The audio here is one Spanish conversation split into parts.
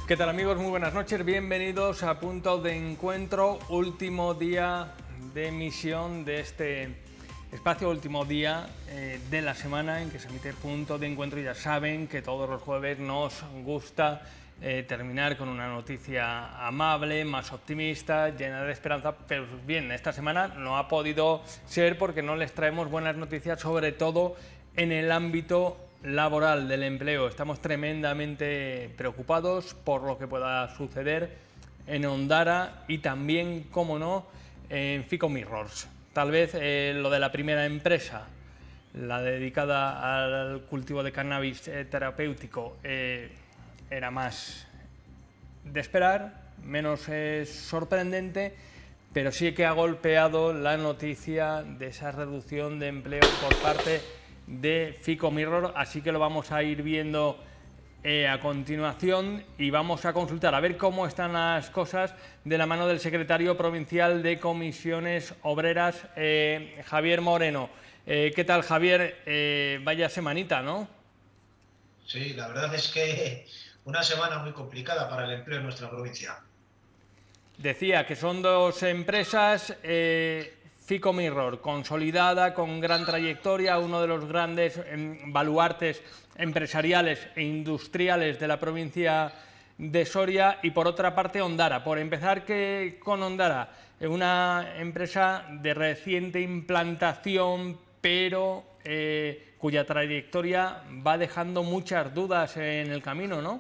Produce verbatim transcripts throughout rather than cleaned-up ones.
¿Qué tal, amigos? Muy buenas noches, bienvenidos a Punto de Encuentro, último día de emisión de este espacio, último día eh, de la semana en que se emite Punto de Encuentro. Ya saben que todos los jueves nos gusta eh, terminar con una noticia amable, más optimista, llena de esperanza, pero bien, esta semana no ha podido ser porque no les traemos buenas noticias, sobre todo en el ámbito laboral del empleo. Estamos tremendamente preocupados por lo que pueda suceder en Ondara y también, como no, en Fico Mirrors. Tal vez eh, lo de la primera empresa, la dedicada al cultivo de cannabis eh, terapéutico, eh, era más de esperar, menos eh, sorprendente, pero sí que ha golpeado la noticia de esa reducción de empleo por parte de Fico Mirror, así que lo vamos a ir viendo eh, a continuación y vamos a consultar a ver cómo están las cosas de la mano del secretario provincial de Comisiones Obreras, eh, Javier Moreno. Eh, ¿Qué tal, Javier? Eh, vaya semanita, ¿no? Sí, la verdad es que una semana muy complicada para el empleo en nuestra provincia. Decía que son dos empresas, eh, Fico Mirror, consolidada, con gran trayectoria, uno de los grandes eh, baluartes empresariales e industriales de la provincia de Soria, y por otra parte Ondara. Por empezar que con Ondara, una empresa de reciente implantación, pero eh, cuya trayectoria va dejando muchas dudas en el camino, ¿no?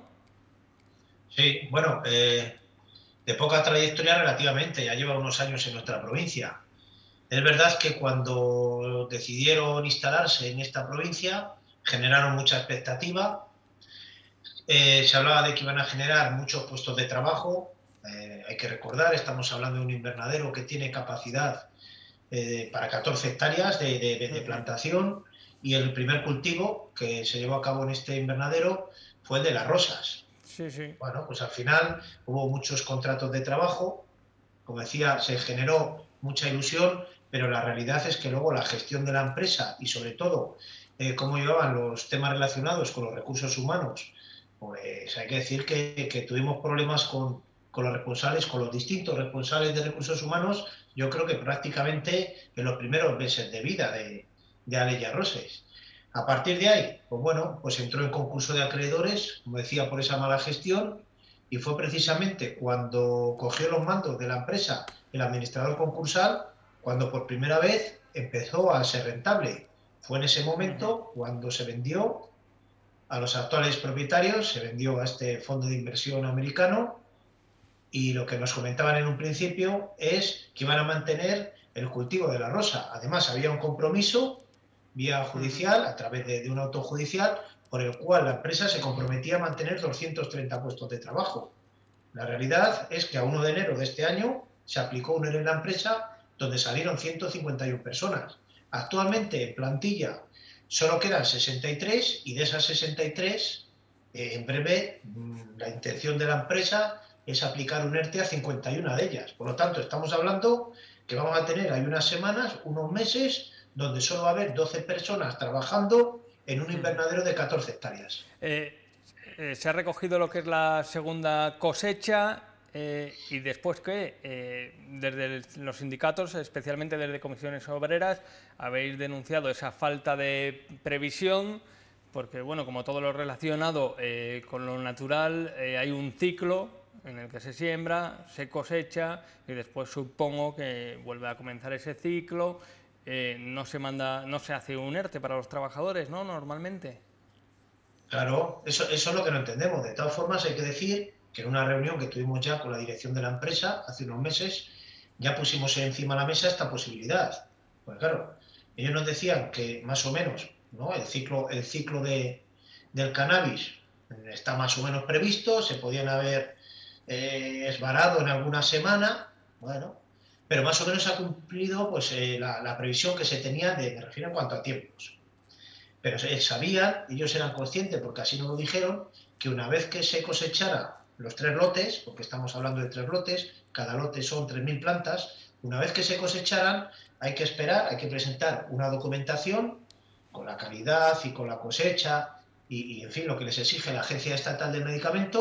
Sí, bueno, eh, de poca trayectoria relativamente, ya lleva unos años en nuestra provincia. Es verdad que cuando decidieron instalarse en esta provincia generaron mucha expectativa. Eh, se hablaba de que iban a generar muchos puestos de trabajo. Eh, hay que recordar, estamos hablando de un invernadero que tiene capacidad eh, para catorce hectáreas de, de, de plantación, y el primer cultivo que se llevó a cabo en este invernadero fue el de las rosas. Sí, sí. Bueno, pues al final hubo muchos contratos de trabajo, como decía, se generó mucha ilusión, pero la realidad es que luego la gestión de la empresa y sobre todo eh, cómo llevaban los temas relacionados con los recursos humanos, pues hay que decir que, que tuvimos problemas con, con los responsables, con los distintos responsables de recursos humanos, yo creo que prácticamente en los primeros meses de vida de, de Aleya Roses. A partir de ahí, pues bueno, pues entró en concurso de acreedores, como decía, por esa mala gestión, y fue precisamente cuando cogió los mandos de la empresa el administrador concursal, cuando por primera vez empezó a ser rentable. Fue en ese Uh-huh. momento cuando se vendió a los actuales propietarios, se vendió a este fondo de inversión americano, y lo que nos comentaban en un principio es que iban a mantener el cultivo de la rosa. Además, había un compromiso vía Uh-huh. judicial, a través de, de un auto judicial, por el cual la empresa se comprometía a mantener doscientos treinta puestos de trabajo. La realidad es que a uno de enero de este año se aplicó un ERE en la empresa donde salieron ciento cincuenta y una personas. Actualmente en plantilla solo quedan sesenta y tres, y de esas sesenta y tres, eh, en breve, mmm, la intención de la empresa es aplicar un ERTE a cincuenta y una de ellas. Por lo tanto, estamos hablando que vamos a tener ahí unas semanas, unos meses, donde solo va a haber doce personas trabajando en un Uh-huh. invernadero de catorce hectáreas. Eh, eh, se ha recogido lo que es la segunda cosecha eh, y después que eh, desde el, los sindicatos, especialmente desde Comisiones Obreras, habéis denunciado esa falta de previsión, porque bueno, como todo lo relacionado eh, con lo natural, eh, hay un ciclo en el que se siembra, se cosecha y después supongo que vuelve a comenzar ese ciclo. Eh, no se manda, no se hace un ERTE para los trabajadores, ¿no? Normalmente. Claro, eso, eso es lo que no entendemos. De todas formas, hay que decir que en una reunión que tuvimos ya con la dirección de la empresa hace unos meses, ya pusimos encima de la mesa esta posibilidad. Pues claro, ellos nos decían que más o menos, ¿no?, el ciclo, el ciclo de, del cannabis está más o menos previsto, se podían haber eh, esvarado en alguna semana, bueno, pero más o menos se ha cumplido pues, eh, la, la previsión que se tenía, de, me refiero en cuanto a tiempos. Pero sabían, ellos eran conscientes, porque así nos lo dijeron, que una vez que se cosechara los tres lotes, porque estamos hablando de tres lotes, cada lote son tres mil plantas, una vez que se cosecharan hay que esperar, hay que presentar una documentación con la calidad y con la cosecha y, y en fin, lo que les exige la Agencia Estatal del Medicamento,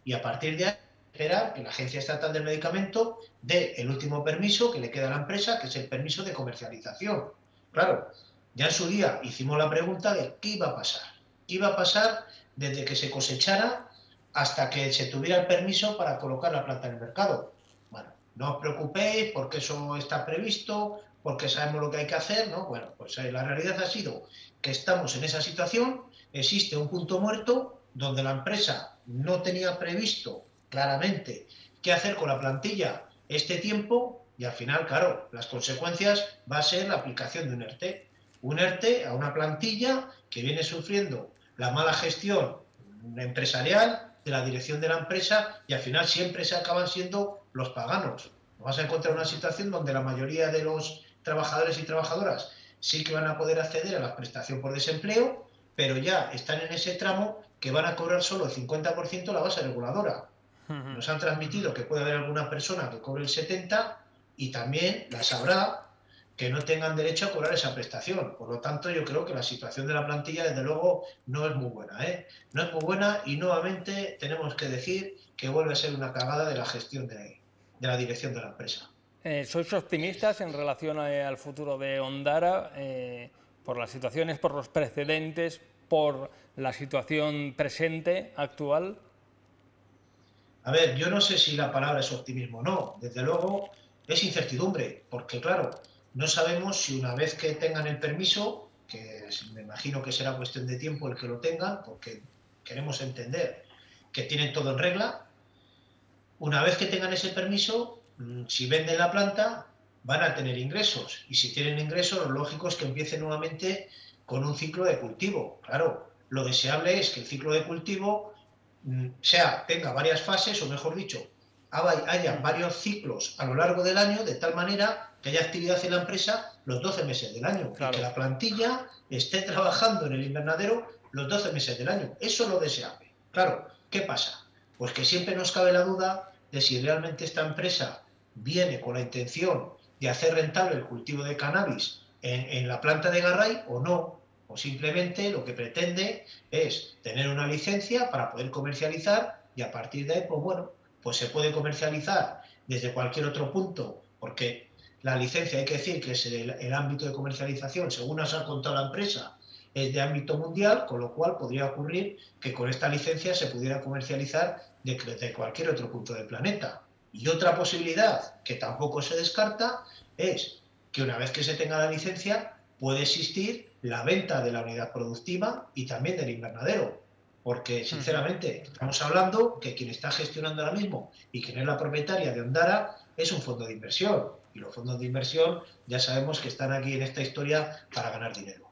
y a partir de ahí esperar que la Agencia Estatal del Medicamento dé el último permiso que le queda a la empresa, que es el permiso de comercialización. Claro, ya en su día hicimos la pregunta de qué iba a pasar. ¿Qué iba a pasar desde que se cosechara hasta que se tuviera el permiso para colocar la planta en el mercado? Bueno, no os preocupéis porque eso está previsto, porque sabemos lo que hay que hacer, ¿no? Bueno, pues eh, la realidad ha sido que estamos en esa situación, existe un punto muerto donde la empresa no tenía previsto claramente qué hacer con la plantilla este tiempo y al final, claro, las consecuencias va a ser la aplicación de un ERTE. Un ERTE a una plantilla que viene sufriendo la mala gestión empresarial de la dirección de la empresa y al final siempre se acaban siendo los paganos. Vas a encontrar una situación donde la mayoría de los trabajadores y trabajadoras sí que van a poder acceder a la prestación por desempleo, pero ya están en ese tramo que van a cobrar solo el cincuenta por ciento la base reguladora. Nos han transmitido que puede haber alguna persona que cobre el setenta por ciento y también las habrá que no tengan derecho a cobrar esa prestación. Por lo tanto, yo creo que la situación de la plantilla, desde luego, no es muy buena, ¿eh? No es muy buena y nuevamente tenemos que decir que vuelve a ser una cagada de la gestión de, de la dirección de la empresa. Eh, ¿Sois optimistas en relación a, al futuro de Ondara eh, por las situaciones, por los precedentes, por la situación presente, actual? A ver, yo no sé si la palabra es optimismo o no. Desde luego es incertidumbre, porque claro, no sabemos si una vez que tengan el permiso, que me imagino que será cuestión de tiempo el que lo tengan, porque queremos entender que tienen todo en regla, una vez que tengan ese permiso, si venden la planta, van a tener ingresos. Y si tienen ingresos, lo lógico es que empiecen nuevamente con un ciclo de cultivo. Claro, lo deseable es que el ciclo de cultivo sea, tenga varias fases, o mejor dicho, haya varios ciclos a lo largo del año, de tal manera que haya actividad en la empresa los doce meses del año, claro, y que la plantilla esté trabajando en el invernadero los doce meses del año. Eso es lo deseable. Claro, ¿qué pasa? Pues que siempre nos cabe la duda de si realmente esta empresa viene con la intención de hacer rentable el cultivo de cannabis en, en la planta de Garray o no, o simplemente lo que pretende es tener una licencia para poder comercializar y a partir de ahí, pues bueno, pues se puede comercializar desde cualquier otro punto, porque la licencia, hay que decir que es el, el ámbito de comercialización, según nos ha contado la empresa, es de ámbito mundial, con lo cual podría ocurrir que con esta licencia se pudiera comercializar de, de cualquier otro punto del planeta. Y otra posibilidad que tampoco se descarta es que una vez que se tenga la licencia puede existir la venta de la unidad productiva y también del invernadero, porque sinceramente estamos hablando que quien está gestionando ahora mismo y quien es la propietaria de Ondara es un fondo de inversión, y los fondos de inversión ya sabemos que están aquí en esta historia para ganar dinero.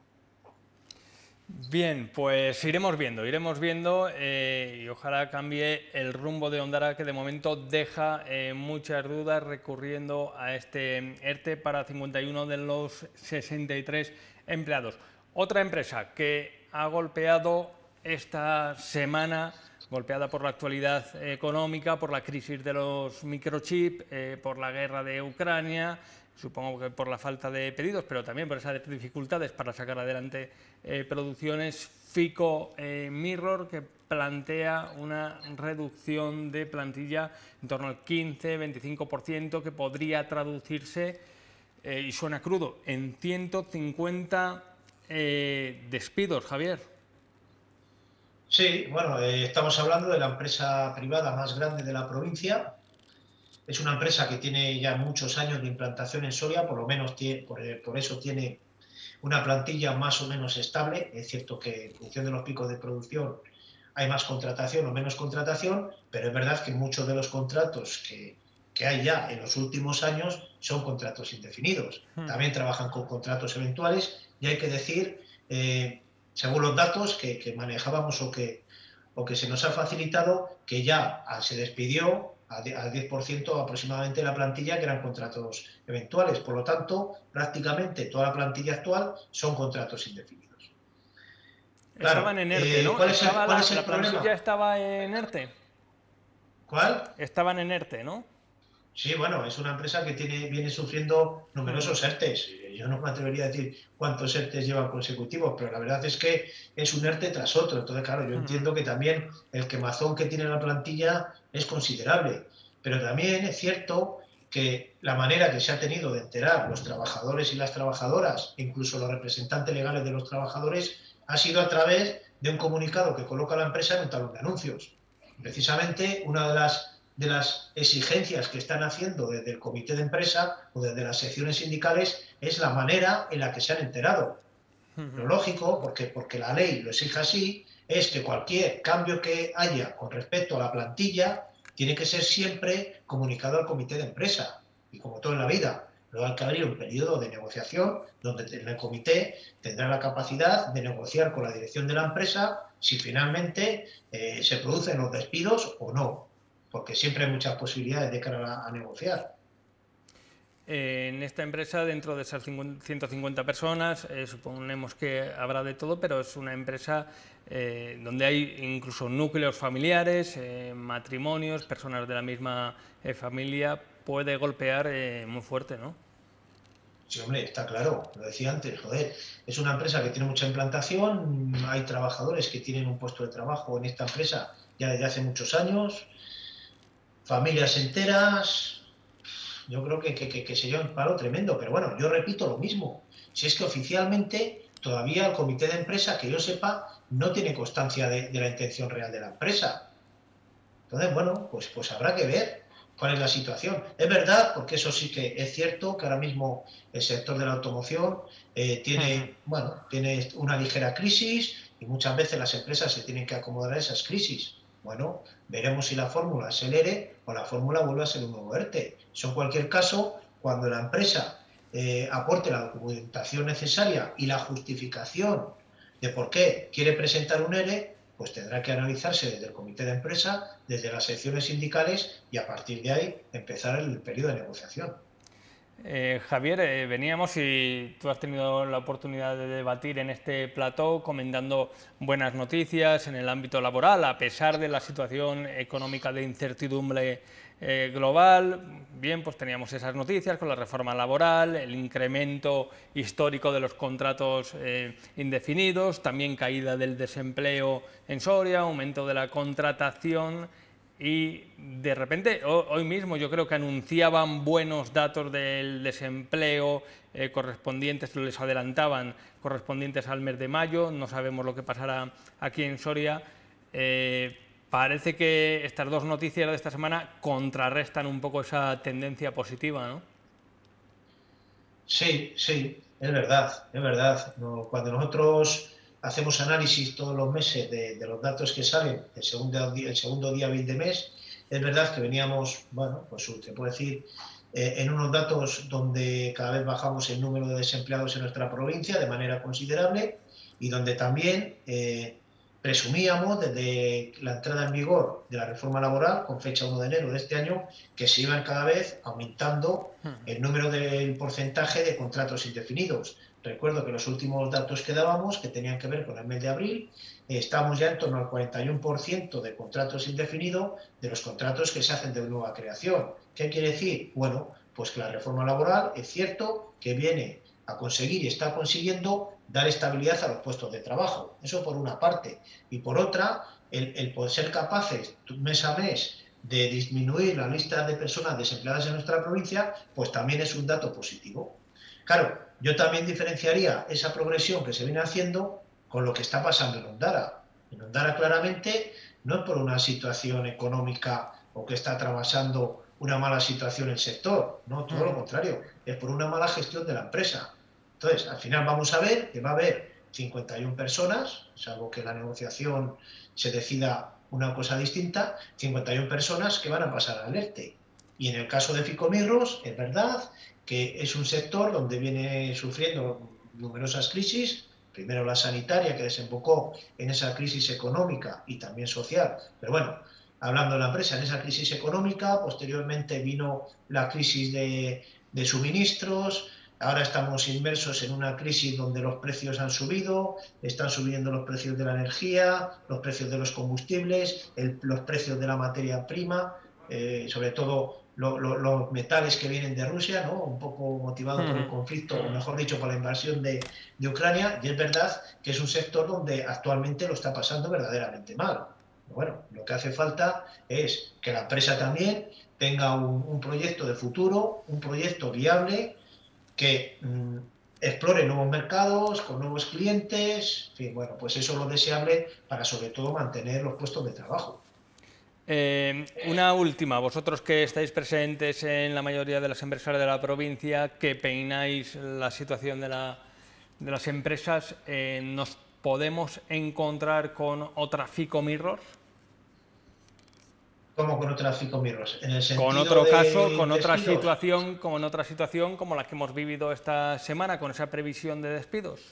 Bien, pues iremos viendo, iremos viendo eh, y ojalá cambie el rumbo de Ondara, que de momento deja eh, muchas dudas recurriendo a este ERTE para cincuenta y uno de los sesenta y tres empleados. Otra empresa que ha golpeado esta semana, golpeada por la actualidad económica, por la crisis de los microchips, eh, por la guerra de Ucrania, supongo que por la falta de pedidos, pero también por esas dificultades para sacar adelante eh, producciones, Fico eh, Mirror, que plantea una reducción de plantilla en torno al quince a veinticinco por ciento, que podría traducirse, eh, y suena crudo, en ciento cincuenta eh, despidos, Javier. Sí, bueno, eh, estamos hablando de la empresa privada más grande de la provincia. Es una empresa que tiene ya muchos años de implantación en Soria, por lo menos tiene, por, por eso tiene una plantilla más o menos estable. Es cierto que en función de los picos de producción hay más contratación o menos contratación, pero es verdad que muchos de los contratos que, que hay ya en los últimos años son contratos indefinidos. También trabajan con contratos eventuales y hay que decir, eh, según los datos que, que manejábamos o que, o que se nos ha facilitado, que ya se despidió al diez por ciento aproximadamente de la plantilla, que eran contratos eventuales. Por lo tanto, prácticamente toda la plantilla actual son contratos indefinidos. Claro, estaban en ERTE, ¿no? ¿Cuál es el, estaba cuál la, es el la plantilla problema? estaba en ERTE. ¿Cuál? Estaban en ERTE, ¿no? Sí, bueno, es una empresa que tiene, viene sufriendo Mm, numerosos ERTEs. Yo no me atrevería a decir cuántos ERTEs llevan consecutivos, pero la verdad es que es un ERTE tras otro. Entonces, claro, yo mm, entiendo que también el quemazón que tiene la plantilla es considerable. Pero también es cierto que la manera que se ha tenido de enterar los trabajadores y las trabajadoras, incluso los representantes legales de los trabajadores, ha sido a través de un comunicado que coloca la empresa en un talón de anuncios. Precisamente una de las de las exigencias que están haciendo desde el comité de empresa o desde las secciones sindicales es la manera en la que se han enterado. Lo mm. lógico, porque, porque la ley lo exige así, es que cualquier cambio que haya con respecto a la plantilla tiene que ser siempre comunicado al comité de empresa. Y como todo en la vida, luego hay que abrir un periodo de negociación donde el comité tendrá la capacidad de negociar con la dirección de la empresa si finalmente eh, se producen los despidos o no, porque siempre hay muchas posibilidades de cara a, a negociar. Eh, en esta empresa, dentro de esas ciento cincuenta personas, eh, suponemos que habrá de todo, pero es una empresa eh, donde hay incluso núcleos familiares, eh, matrimonios, personas de la misma eh, familia, puede golpear eh, muy fuerte, ¿no? Sí, hombre, está claro, lo decía antes, joder, es una empresa que tiene mucha implantación, hay trabajadores que tienen un puesto de trabajo en esta empresa ya desde hace muchos años, familias enteras, yo creo que, que, que, que sería un palo tremendo, pero bueno, yo repito lo mismo, si es que oficialmente todavía el comité de empresa, que yo sepa, no tiene constancia de, de la intención real de la empresa. Entonces, bueno, pues, pues habrá que ver cuál es la situación. Es verdad, porque eso sí que es cierto, que ahora mismo el sector de la automoción eh, tiene, bueno, tiene una ligera crisis y muchas veces las empresas se tienen que acomodar a esas crisis. Bueno, veremos si la fórmula es el ERE o la fórmula vuelve a ser un nuevo ERTE. Eso en cualquier caso, cuando la empresa eh, aporte la documentación necesaria y la justificación de por qué quiere presentar un ERE, pues tendrá que analizarse desde el comité de empresa, desde las secciones sindicales y a partir de ahí empezar el periodo de negociación. Eh, Javier, eh, veníamos y tú has tenido la oportunidad de debatir en este plató comentando buenas noticias en el ámbito laboral, a pesar de la situación económica de incertidumbre eh, global. Bien, pues teníamos esas noticias con la reforma laboral, el incremento histórico de los contratos eh, indefinidos, también caída del desempleo en Soria, aumento de la contratación. Y de repente, hoy mismo yo creo que anunciaban buenos datos del desempleo eh, correspondientes, les adelantaban correspondientes al mes de mayo, no sabemos lo que pasará aquí en Soria. Eh, parece que estas dos noticias de esta semana contrarrestan un poco esa tendencia positiva, ¿no? Sí, sí, es verdad, es verdad. No, cuando nosotros hacemos análisis todos los meses de, de los datos que salen el segundo, día, el segundo día hábil de mes, es verdad que veníamos, bueno, pues se puede decir, eh, en unos datos donde cada vez bajamos el número de desempleados en nuestra provincia de manera considerable y donde también eh, presumíamos desde la entrada en vigor de la reforma laboral con fecha uno de enero de este año que se iban cada vez aumentando el número del porcentaje de contratos indefinidos. Recuerdo que los últimos datos que dábamos, que tenían que ver con el mes de abril, eh, estamos ya en torno al cuarenta y uno por ciento de contratos indefinidos de los contratos que se hacen de nueva creación. ¿Qué quiere decir? Bueno, pues que la reforma laboral es cierto que viene a conseguir y está consiguiendo dar estabilidad a los puestos de trabajo. Eso por una parte. Y por otra, el, el poder ser capaces mes a mes de disminuir la lista de personas desempleadas en nuestra provincia, pues también es un dato positivo. Claro, yo también diferenciaría esa progresión que se viene haciendo con lo que está pasando en Ondara. En Ondara claramente no es por una situación económica o que está atravesando una mala situación el sector, no, todo lo contrario, es por una mala gestión de la empresa. Entonces, al final vamos a ver que va a haber cincuenta y una personas, salvo que la negociación se decida una cosa distinta, cincuenta y una personas que van a pasar al ERTE. Y en el caso de Ficomirros, es verdad que es un sector donde viene sufriendo numerosas crisis, primero la sanitaria que desembocó en esa crisis económica y también social, pero bueno, hablando de la empresa, en esa crisis económica, posteriormente vino la crisis de, de suministros, ahora estamos inmersos en una crisis donde los precios han subido, están subiendo los precios de la energía, los precios de los combustibles, el, los precios de la materia prima, eh, sobre todo lo, lo, los metales que vienen de Rusia, ¿no? Un poco motivado por el conflicto, o mejor dicho, por la invasión de, de Ucrania, y es verdad que es un sector donde actualmente lo está pasando verdaderamente mal. Bueno, lo que hace falta es que la empresa también tenga un, un proyecto de futuro, un proyecto viable, que mmm, explore nuevos mercados, con nuevos clientes, en fin, bueno, pues eso es lo deseable para sobre todo mantener los puestos de trabajo. Eh, una última, vosotros que estáis presentes en la mayoría de las empresas de la provincia, que peináis la situación de, la, de las empresas, eh, ¿nos podemos encontrar con otra FICO Mirror? ¿Cómo con otra FICO Mirrors? En el sentido con otro de caso, con otra despidos. situación, como en otra situación como la que hemos vivido esta semana, con esa previsión de despidos.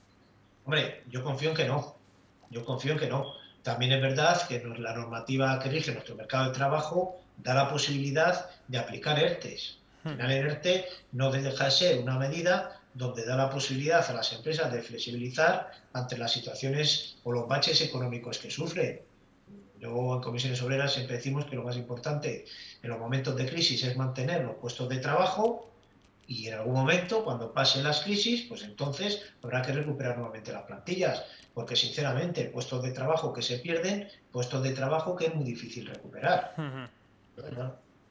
Hombre, yo confío en que no. Yo confío en que no. También es verdad que la normativa que rige nuestro mercado de trabajo da la posibilidad de aplicar ERTEs. Al final, el ERTE no deja de ser una medida donde da la posibilidad a las empresas de flexibilizar ante las situaciones o los baches económicos que sufren. Luego, en Comisiones Obreras siempre decimos que lo más importante en los momentos de crisis es mantener los puestos de trabajo, y en algún momento, cuando pasen las crisis, pues entonces habrá que recuperar nuevamente las plantillas, porque sinceramente, puestos de trabajo que se pierden, puestos de trabajo que es muy difícil recuperar. Uh-huh. Bueno,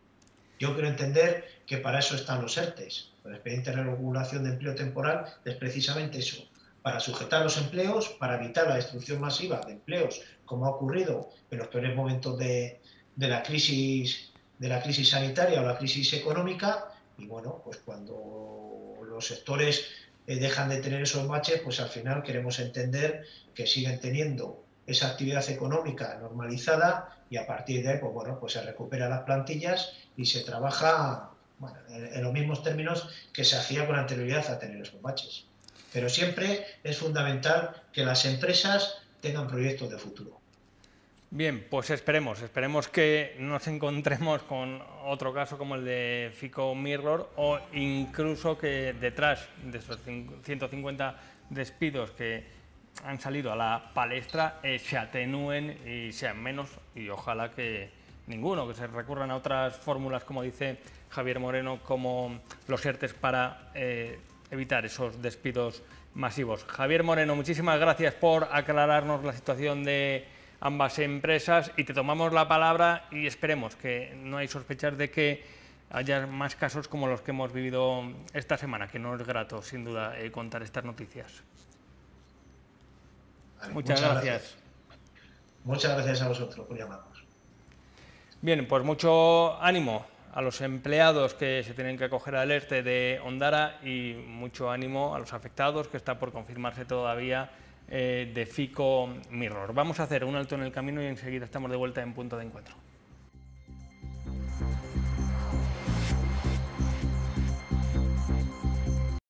yo quiero entender que para eso están los ERTEs. El expediente de regulación de empleo temporal es precisamente eso, para sujetar los empleos, para evitar la destrucción masiva de empleos, como ha ocurrido en los peores momentos de, de la crisis, de la crisis sanitaria o la crisis económica. Y bueno, pues cuando los sectores eh, dejan de tener esos baches, pues al final queremos entender que siguen teniendo esa actividad económica normalizada, y a partir de ahí, pues bueno, pues se recuperan las plantillas y se trabaja, bueno, en, en los mismos términos que se hacía con anterioridad a tener esos baches. Pero siempre es fundamental que las empresas tengan proyectos de futuro. Bien, pues esperemos, esperemos que nos encontremos con otro caso como el de FICO Mirror, o incluso que detrás de esos ciento cincuenta despidos que han salido a la palestra eh, se atenúen y sean menos, y ojalá que ninguno, que se recurran a otras fórmulas, como dice Javier Moreno, como los ERTEs para eh, evitar esos despidos masivos. Javier Moreno, muchísimas gracias por aclararnos la situación de ambas empresas, y te tomamos la palabra y esperemos que no hay sospechas de que haya más casos como los que hemos vivido esta semana, que no es grato, sin duda, eh, contar estas noticias. Vale, muchas, muchas gracias. gracias. Muchas gracias a vosotros por llamarnos. Bien, pues mucho ánimo a los empleados que se tienen que acoger al ERTE de Ondara, y mucho ánimo a los afectados, que está por confirmarse todavía, eh, de FICO Mirror. Vamos a hacer un alto en el camino y enseguida estamos de vuelta en Punto de Encuentro.